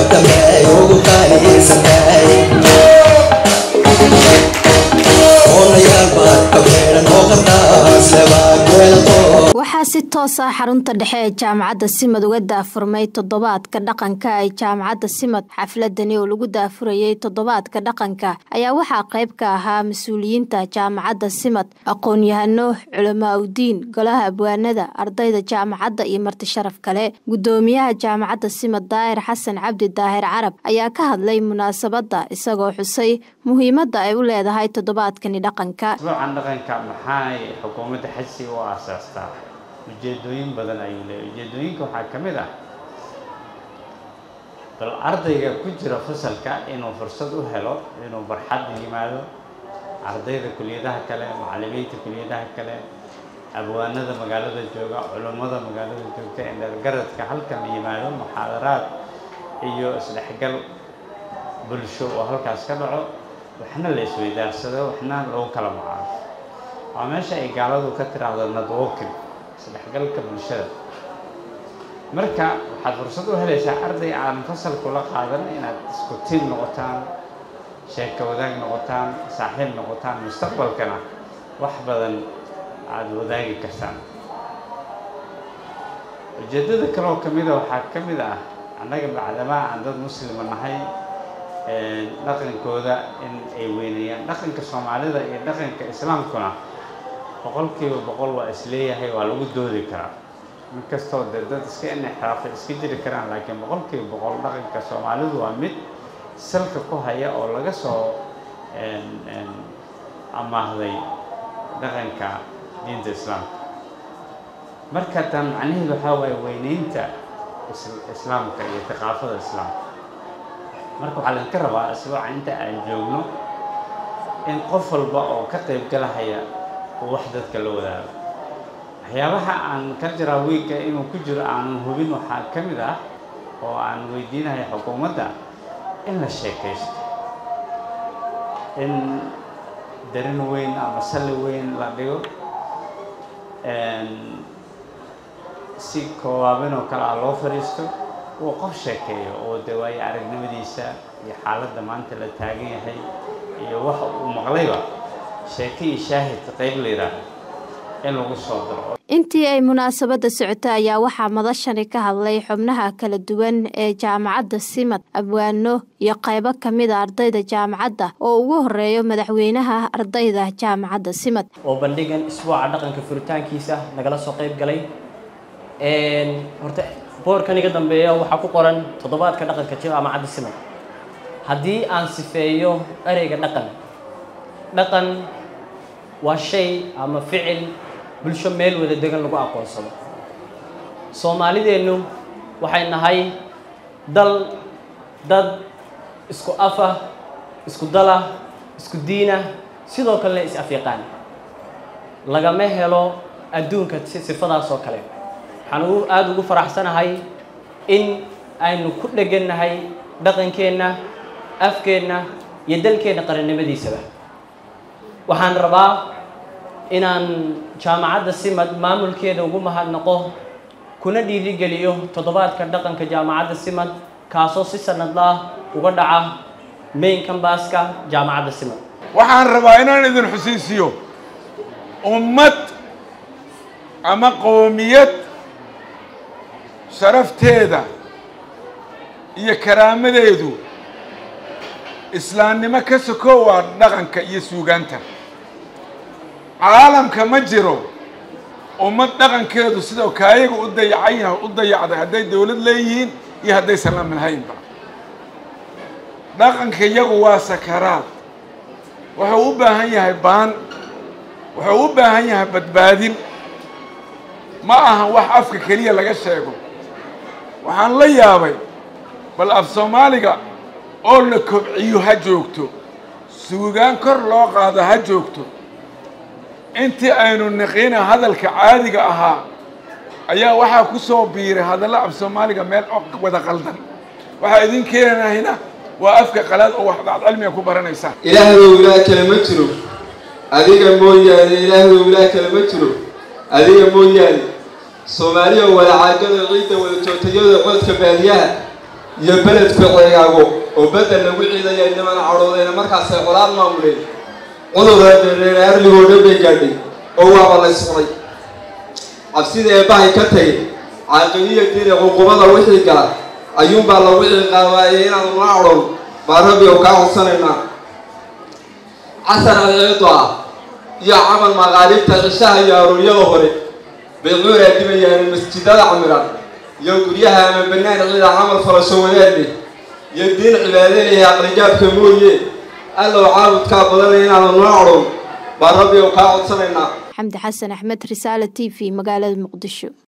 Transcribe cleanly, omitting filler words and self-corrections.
waxaa si toos ah xarunta dhexe ee jaamacadda Simad uga daafurmay toddobaadka dhaqanka ee jaamacadda Simad. xafladani oo lagu daafurayay toddobaadka dhaqanka ayaa waxaa qayb ka ahaa mas'uuliyiinta jaamacadda Simad, aqoon-yahano, culamo diin, golaha abwaanada, ardayda jaamacadda iyo marti sharaf kale. Gudoomiyaha jaamacadda Simad Daahir Xasan Cabdi Daahir Carab ayaa ka hadlay munaasabadda isagoo xusay muhiimadda ay u leedahay toddobaadkani dhaqanka. dhaqanka maxay xukuumadda xasi u aasaastaa ujeedooyin badan ayuu leeyahay. ujeedooyinka waxaa ka mid ah bal ardayga ku jira fasalka inuu fursad u helo inuu barxad yimaado, ardayda kulliyadaha kale, macallimiinta kulliyadaha kale, abwaanada magaalada jooga, culimada magaalada joogta, indhagaradka halkan yimaado, muxaadaraad iyo isdhexgal bulsho oo halkaas ka dhaco, waxna la isweydaarsado, waxna lagu kala macaamilo. waa meesha ay gaaladu ka tiraahdo networking, isdhexgalka bulshada. marka waxaad fursad u helaysaa arday aan fasalku la qaadan inaad isku tiim noqotaan, sheeko wadaag noqotaan, saaxiib noqotaan, mustaqbalkana wax badan aad wadaagi kartaan. ujeedada kale oo kamid ah waxaa ka mid ah annaga bacdamaa aan dad muslima nahay, dhaqankooda in ay weynayaan. dhaqanka Soomaalida iyo dhaqanka Islaamkuna boqolkiiba boqol waa isleeyahay, waa lagu doodi karaa. inkastoo dad iska inxiraafay iska jiri karaan, laakiin boqolkiiba boqol dhaqanka Soomaalidu waa mid salka ku haya oo laga soo amaahday dhaqanka diinta Islaamka. marka tan macnaheedu waxaa waaye weynaynta Islaamka iyo thaqaafada Islaamka. marka waxaa laga rabaa isbuuca inta aan joogno in qof walba oo ka qayb galaya oo wax dadka la wadaago. waxyaabaha aan ka jira week inuu ku jiro aan hubin waxaa ka mid ah oo aan weydiinayo xukuumadda in la sheekaysto, in darin weyn ama sali weyn la dhigo, si kooban oo kala loo fariisto oo qof sheekeeyo oo dawaayo aragnimadiisa iyo xaaladda maanta la taagan yahay iyo wax uu maqlayba sheekay shaahid qayb leeyahay in lagu soo daro. intii ay munaasabada socotay ayaa waxaa madashani ka hadlay xubnaha kala duwan ee jaamacadda Simad, abwaano iyo qaybo kamid ah ardayda jaamacadda oo ugu horeeyo madaxweynaha ardayda jaamacadda Simad oo bandhigan isbuuca dhaqanka furitaankiisa nagala soo qayb galay. horta boorkan iga dambeeya waxaa ku qoran toddobaadka dhaqanka jaamacadda Simad. haddii aan sifeeyo ereyga dhaqan waa shay ama ficil bulsho meel wada degan lagu aqoonsado. Soomaalideenu waxay nahay dad isku afa, isku dala, isku diina, sidoo kale is afyaqaan. lagama helo adduunka sifadaas oo kale. waxaan aad ugu faraxsanahay in aynu ku dheganahay dhaqankeena, afkeena iyo dalkeena qarannimadiisaba. waxaan rabaa inaan jaamacadda Simad maamulkeeda ugu mahadnaqo kuna dhiirigeliyo toddobaadka dhaqanka jaamacadda Simad kaasoo si sanadla uga dhaca main campus-ka jaamacadda Simad. waxaan rabaa inaan idin xusiisiyo ummad ama qoomiyad sharafteeda iyo karaamadeedu islaamnimo ka sokow waa dhaqanka iyo suugaanta. caalamka ma jiro ummad dhaqankeedu sidoo kaayaga u dayacday hadday dawlad leeyihiin iyo haddaysan la lahaynba. dhaqanka iyagu waa sakaraad, wuxuu u baahan yahay baan, wuxuu u baahan yahay badbaadin. ma ahan wax afka keliya laga sheego. waxaan la yaabay bal af Soomaaliga oo la kobciyo ha joogto, suugaan kor loo qaado ha joogto. intii aynu naqina hadalka caadiga ahaa ayaa waxaa ku soo biiray hadalla af Soomaaliga meel wada qaldan. waxa idin keenayna waa afka qalaad oo wax cilmiga ku baranaysa. ilaahay kale ma jiro adiga mooyaane, ilaahay kale ma jiro adiga mooyaane. Soomaaliya wada caagada ciidda wada joogtayada codka baadiyaha يبلد في عياقو وبدل نوعي ذا إنما نعرضين مركز قرار ماموري عذر أرلي ودبي قادي هو والله سوري عبسيد يباهي كتير عاقلية كتير عقوبة وحي قال أيوم بالله وحي قال نعرض باربي وكاو سننا عسر العطاء يا عمل مغارب تغشاه يا رؤيا ظهري بالغور الدمية المسجد العمران يقوليها من بنان غير عمل فرسواني يدين عبادين يا رجال كمويه الله عاود كابلين على النعرض باربي وكاو سننا حمد حسن أحمد رسالة تي في مقالة مقدشو.